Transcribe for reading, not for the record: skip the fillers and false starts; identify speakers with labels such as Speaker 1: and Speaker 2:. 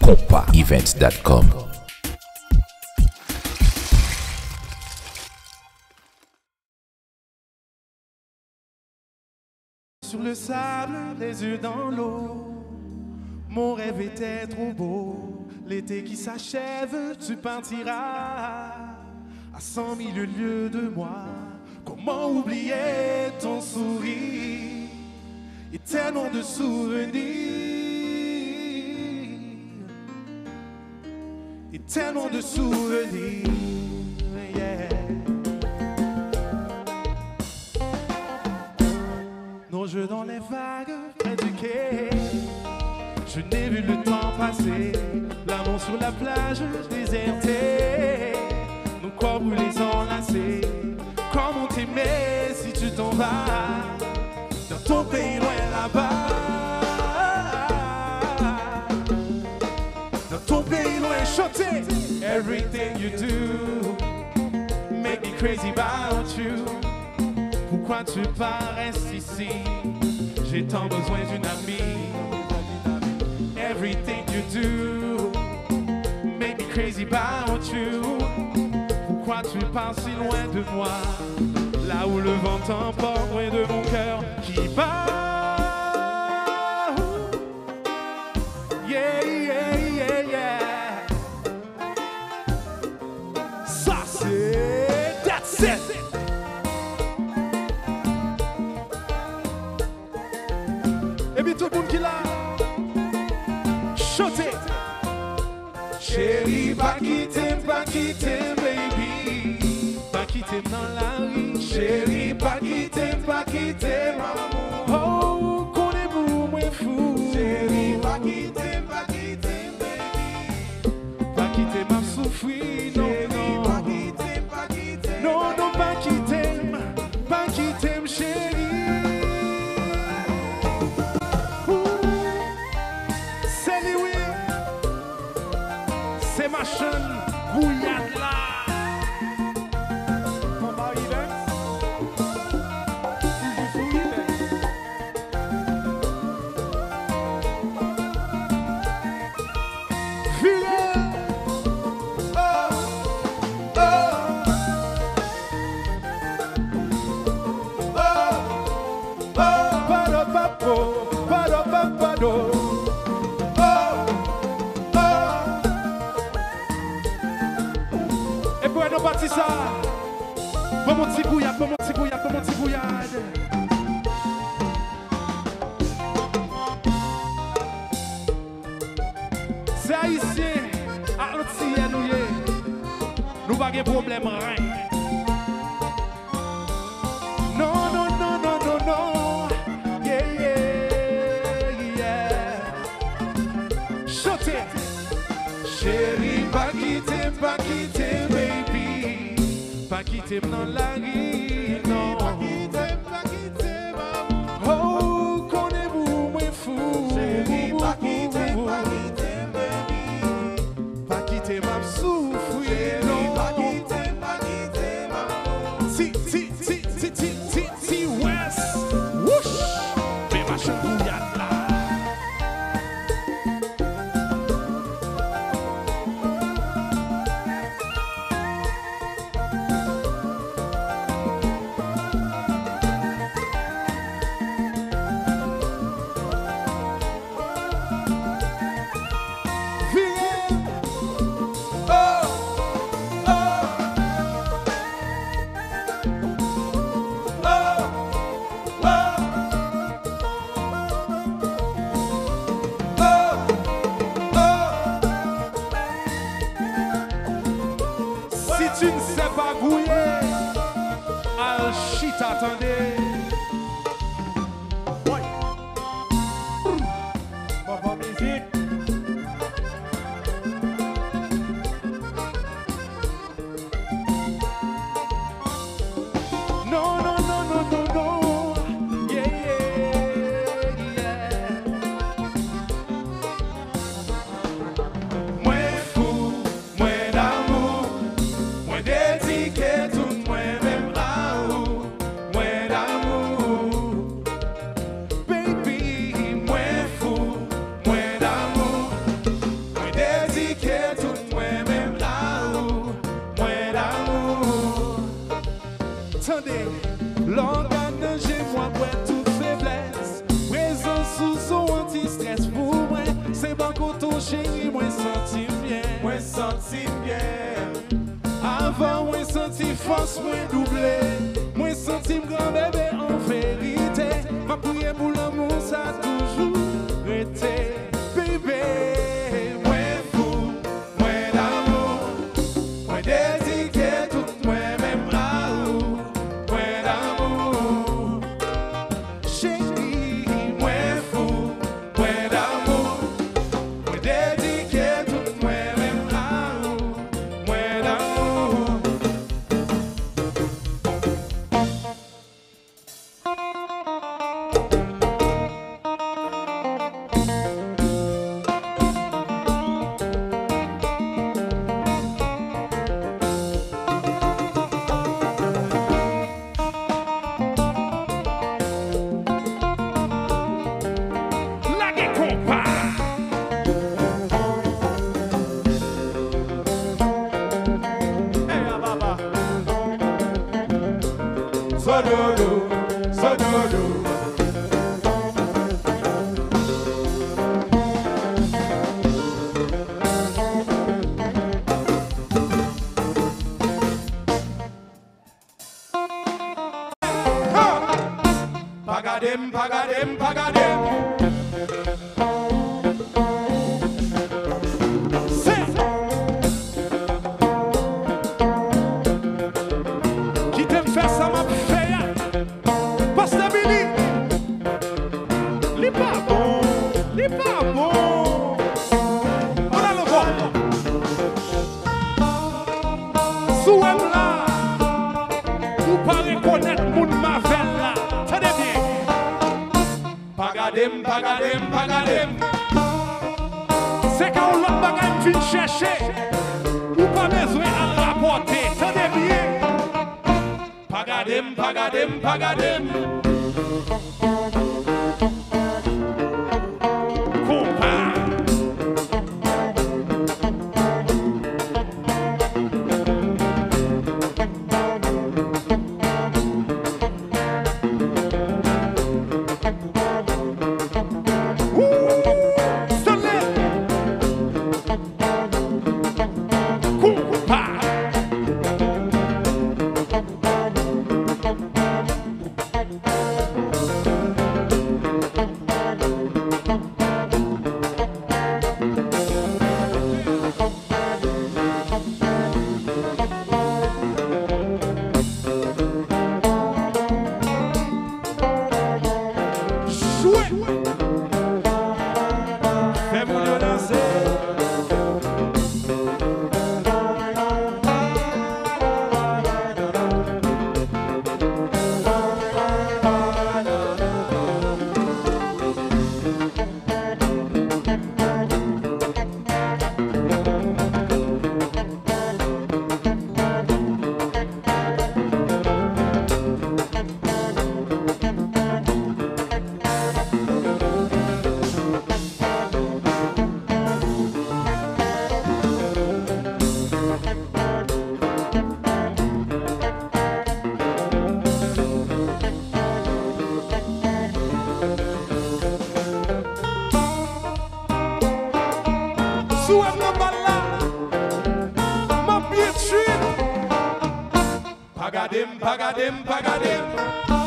Speaker 1: compaevents.com.
Speaker 2: Sur le sable, les yeux dans l'eau, mon rêve était trop beau. L'été qui s'achève, tu partiras à 100 000 lieues de moi. Comment oublier ton sourire et tellement de souvenirs, et tellement de souvenirs, yeah. Nos jeux dans les vagues près du quai, je n'ai vu le temps passer. L'amour sur la plage désertée, nos corps brûlés enlacés. Comment t'aimer si tu t'en vas dans ton pays loin là-bas, dans ton pays loin. Chantez. Everything you do make me crazy about you. Pourquoi tu restes ici? J'ai tant besoin d'une amie. Everything you do make me crazy about you. Pourquoi tu pars si loin de moi? Là où le vent t'emporte, loin de mon cœur qui bat. Yeah, yeah, yeah, yeah. Ça c'est that's it. Et puis tout le monde qui l'a chanté. Chérie, pas quitter, baby. Pas quitter dans la rue. Chérie, pas quitter, maman. Oh, connais-vous, moi fou. Chérie, pas quitter, baby. Pas quitter, m'a souffrir, non, non. Pas quitter. Non, non, pas quitter, chérie. C'est lui, oui. C'est ma chaîne, Gouillade là. Et pour nous partir ça, pour mon petit bouillade, pour mon petit bouillade. C'est haïtien, à l'antille, nous pas de problème, rien. Non, non, non, non, non, non. Yeah, yeah, yeah. Chantez. Chérie, pas quitter, baby. Pas quitter dans la rue, non. Pas quitter, maman. Oh, connais-vous, moi fou. Chérie, pas quitter, baby. Pas quitter, m'a souffrir, non. Pas quitter, maman. Si, West. Whoosh. Mais ma chambouillade là. moi senti bien. Avant, moi senti force, moi doublé. Moi senti grand bébé en vérité. Ma prière pour l'amour, ça toujours été. Bébé, moi fou, moi d'amour. Moi dédié tout, moi même à vous. Moi d'amour. Chérie, moi fou, moi d'amour. Moi dédié tout, moi même à vous. Moi d'amour. Sododo, sododo. Pagadem, pagadem, pagadem. Qui t'aime faire ça m'a fait. Pasteur Billy, il est pas bon, il est pas bon. On a le voir. Sous là, vous pas reconnaître mon mavel là. Tenez bien. Pagadem, pagadem, pagadem. C'est quand l'autre bagage vient chercher. Ou pas besoin à rapporter. Tenez bien. Pagadem, pagadem, pagadem. Pagadim, pagadim, pagadim.